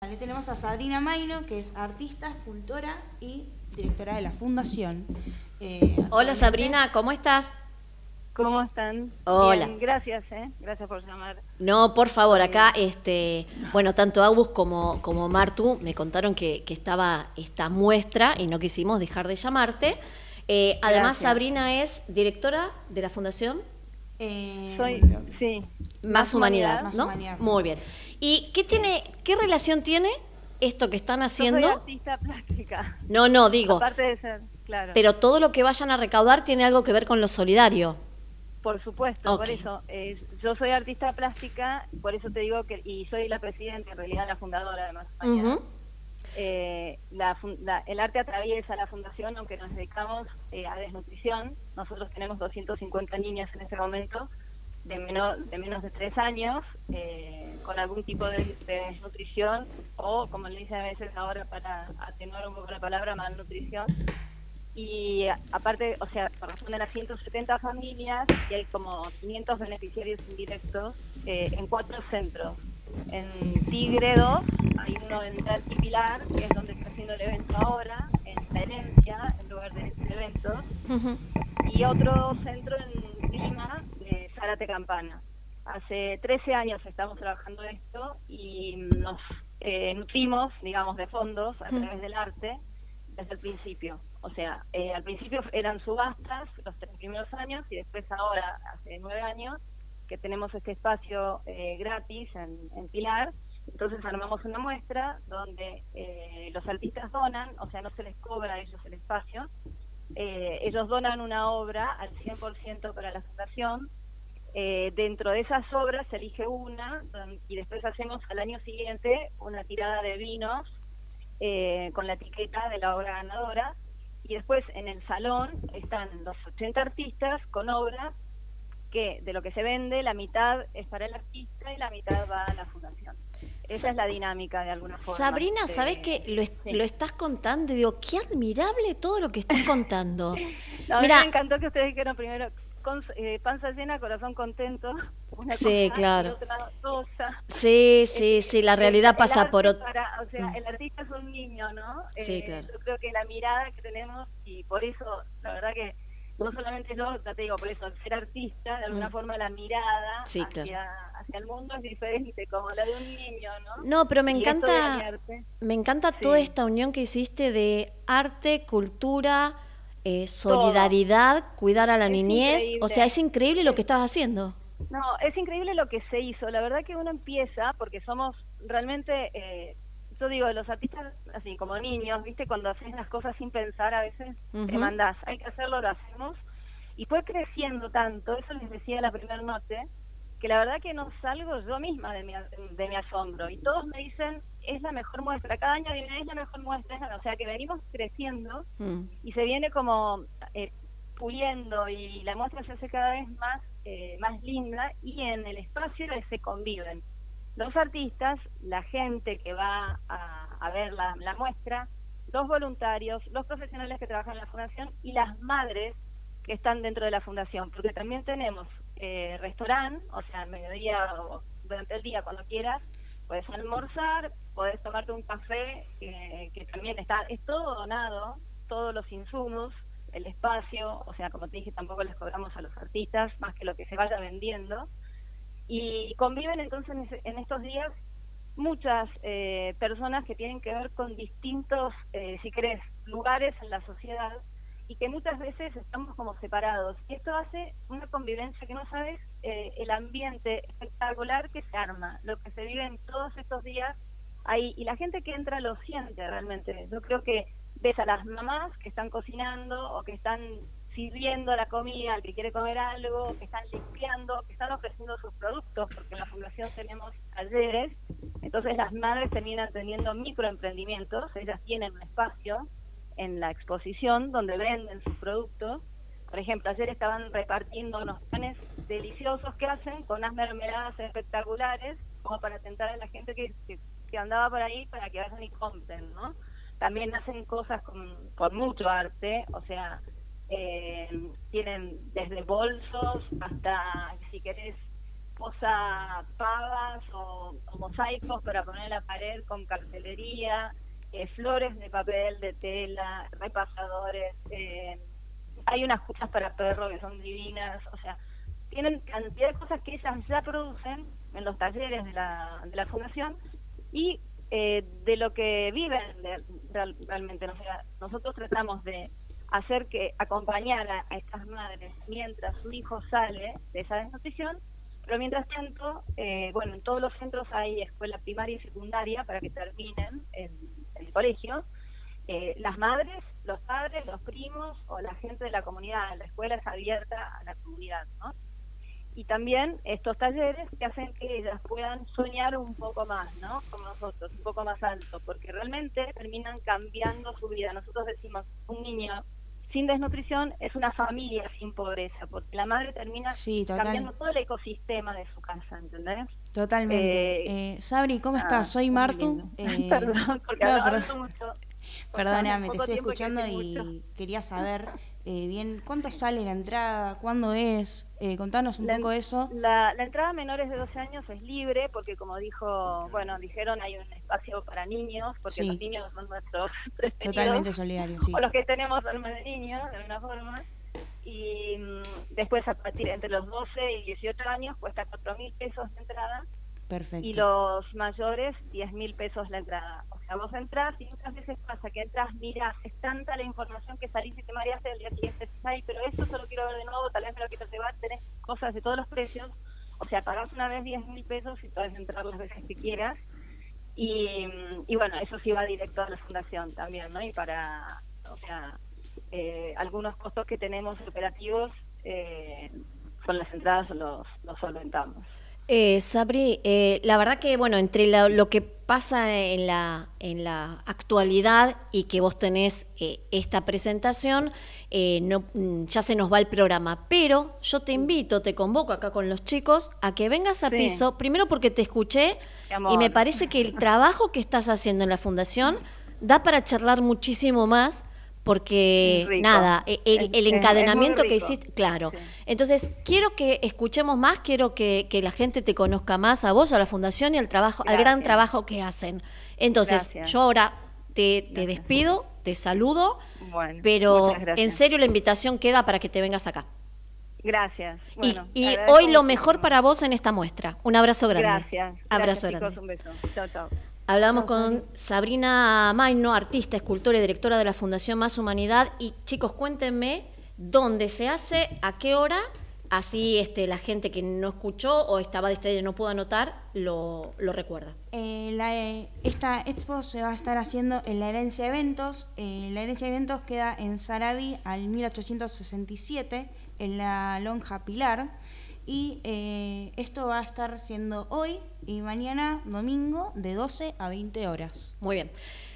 Le tenemos a Sabrina Maino, que es artista, escultora y directora de la Fundación. Hola Sabrina, ¿cómo estás? ¿Cómo están? Hola. Bien, gracias, gracias por llamar. No, por favor, acá, bueno, tanto Agus como Martu me contaron que estaba esta muestra y no quisimos dejar de llamarte. Además, Sabrina es directora de la Fundación. Soy, sí. Más Humanidad, Más ¿no? Humanidad. Muy bien. ¿Y qué relación tiene esto que están haciendo? Yo soy artista plástica. No, digo. Aparte de ser, claro. Pero todo lo que vayan a recaudar tiene algo que ver con lo solidario. Por supuesto, Okay. por eso. Yo soy artista plástica, por eso te digo que, y soy la presidenta, en realidad la fundadora de Más Humanidad. El arte atraviesa la fundación, aunque nos dedicamos a desnutrición. Nosotros tenemos 250 niñas en este momento de menos de 3 años con algún tipo de desnutrición o, como le dicen a veces ahora para atenuar un poco la palabra, malnutrición. Y aparte, o sea, corresponden a 170 familias y hay como 500 beneficiarios indirectos en 4 centros. En Tigre 2, hay uno en Tati Pilar, que es donde está haciendo el evento ahora, en La Herencia, en lugar de eventos, y otro centro en Lima, de Zárate Campana. Hace 13 años estamos trabajando esto y nos nutrimos, digamos, de fondos a través del arte desde el principio. O sea, al principio eran subastas los 3 primeros años y después ahora, hace 9 años, que tenemos este espacio gratis en Pilar. Entonces armamos una muestra donde los artistas donan, o sea, no se les cobra a ellos el espacio. Ellos donan una obra al 100% para la fundación. Dentro de esas obras se elige una y después hacemos al año siguiente una tirada de vinos con la etiqueta de la obra ganadora. Y después en el salón están los 80 artistas con obras que de lo que se vende, la mitad es para el artista y la mitad va a la fundación. Esa es la dinámica de alguna forma. Sabrina, ¿sabés que lo estás contando? Y digo, qué admirable todo lo que estás contando. No, Mira, a mí me encantó que ustedes dijeron primero panza llena, corazón contento. Una sí, cosa, claro. y otra cosa. Sí, la realidad pasa por otro. O sea, el artista es un niño, ¿no? Sí, claro. Yo creo que la mirada que tenemos, y por eso, la verdad que no solamente yo, ya te digo, por eso, al ser artista, de alguna forma la mirada hacia el mundo es diferente, como la de un niño, ¿no? No, pero me Y encanta toda esta unión que hiciste de arte, cultura, solidaridad, cuidar a la niñez. Increíble. O sea, es increíble lo que estás haciendo. No, es increíble lo que se hizo. La verdad que uno empieza, porque somos realmente... yo digo, los artistas, así como niños, ¿viste? Cuando haces las cosas sin pensar, a veces te mandás, hay que hacerlo, lo hacemos. Y fue creciendo tanto, eso les decía la primera noche, que la verdad que no salgo yo misma de mi asombro. Y todos me dicen, es la mejor muestra. Cada año viene, es la mejor muestra. O sea, que venimos creciendo y se viene como puliendo y la muestra se hace cada vez más linda y en el espacio se conviven los artistas, la gente que va a ver la muestra, los voluntarios, los profesionales que trabajan en la fundación y las madres que están dentro de la fundación, porque también tenemos restaurante, o sea, al mediodía o durante el día, cuando quieras, puedes almorzar, puedes tomarte un café, que también es todo donado, todos los insumos, el espacio, o sea, como te dije, tampoco les cobramos a los artistas, más que lo que se vaya vendiendo. Y conviven entonces en estos días muchas personas que tienen que ver con distintos, si querés, lugares en la sociedad y que muchas veces estamos como separados. Y esto hace una convivencia que no sabes el ambiente espectacular que se arma, lo que se vive en todos estos días ahí. Y la gente que entra lo siente realmente. Yo creo que ves a las mamás que están cocinando o que están sirviendo la comida al que quiere comer algo, que están limpiando, que están ofreciendo sus productos, porque en la fundación tenemos talleres, entonces las madres terminan teniendo microemprendimientos, ellas tienen un espacio en la exposición donde venden sus productos. Por ejemplo, ayer estaban repartiendo unos panes deliciosos que hacen con unas mermeladas espectaculares, como para tentar a la gente que andaba por ahí para que vayan y compren, ¿no? También hacen cosas con mucho arte, o sea, tienen desde bolsos hasta, si querés, posapavas o mosaicos para poner en la pared con cartelería, flores de papel, de tela, repasadores, hay unas cuchas para perro que son divinas, o sea, tienen cantidad de cosas que ellas ya producen en los talleres de la fundación y de lo que viven realmente. O sea, nosotros tratamos de hacer acompañar a estas madres mientras su hijo sale de esa desnutrición, pero mientras tanto, bueno, en todos los centros hay escuela primaria y secundaria para que terminen el colegio. Las madres, los padres, los primos o la gente de la comunidad, la escuela es abierta a la comunidad, ¿no? Y también estos talleres que hacen que ellas puedan soñar un poco más, ¿no? Como nosotros, un poco más alto, porque realmente terminan cambiando su vida. Nosotros decimos, un niño sin desnutrición es una familia sin pobreza, porque la madre termina cambiando todo el ecosistema de su casa, ¿entendés? Totalmente. Sabri, ¿cómo estás? Soy Martu. Perdón, porque hablando mucho. Perdóname, te estoy escuchando y quería saber bien cuánto sale la entrada, cuándo es, contanos un poco eso. La entrada a menores de 12 años es libre porque, como dijeron, hay un espacio para niños, porque los niños son nuestros preferidos. Totalmente solidarios, sí. O los que tenemos alma de niño, de alguna forma. Y después, a partir entre los 12 y 18 años, cuesta 4.000 pesos la entrada. Perfecto. Y los mayores, 10.000 pesos la entrada. O sea, vos entrás y muchas veces pasa que entras, mirás, es tanta la información que salís y te mareaste el día siguiente, ay, pero esto solo quiero ver de nuevo, tal vez me lo quiero llevar, tenés cosas de todos los precios. O sea, pagás una vez 10.000 pesos y podés entrar las veces que quieras. Y bueno, eso sí va directo a la fundación también, ¿no? Y para, o sea, algunos costos que tenemos operativos con las entradas los solventamos. Sabri, la verdad que, bueno, entre lo que pasa en la actualidad y que vos tenés esta presentación, ya se nos va el programa, pero yo te invito, te convoco acá con los chicos a que vengas a Piso, primero porque te escuché y me parece que el trabajo que estás haciendo en la Fundación da para charlar muchísimo más, porque nada, el encadenamiento que hiciste, claro. Sí. Entonces, quiero que escuchemos más, quiero que la gente te conozca más, a vos, a la Fundación y al gran trabajo que hacen. Entonces, yo ahora te despido, te saludo, pero en serio la invitación queda para que te vengas acá. Gracias. Bueno, y hoy lo mejor para vos en esta muestra. Un abrazo grande. Gracias. Abrazo grande. Chicos, un beso. Chao, chao. Hablamos con Sabrina Mayno, artista, escultora y directora de la Fundación Más Humanidad. Y chicos, cuéntenme dónde se hace, a qué hora, así la gente que no escuchó o estaba distraída y no pudo anotar, lo recuerda. Esta expo se va a estar haciendo en la Herencia Eventos. La Herencia Eventos queda en Sarabí al 1867, en la Lonja Pilar. Y esto va a estar siendo hoy y mañana domingo de 12 a 20 horas. Muy bien.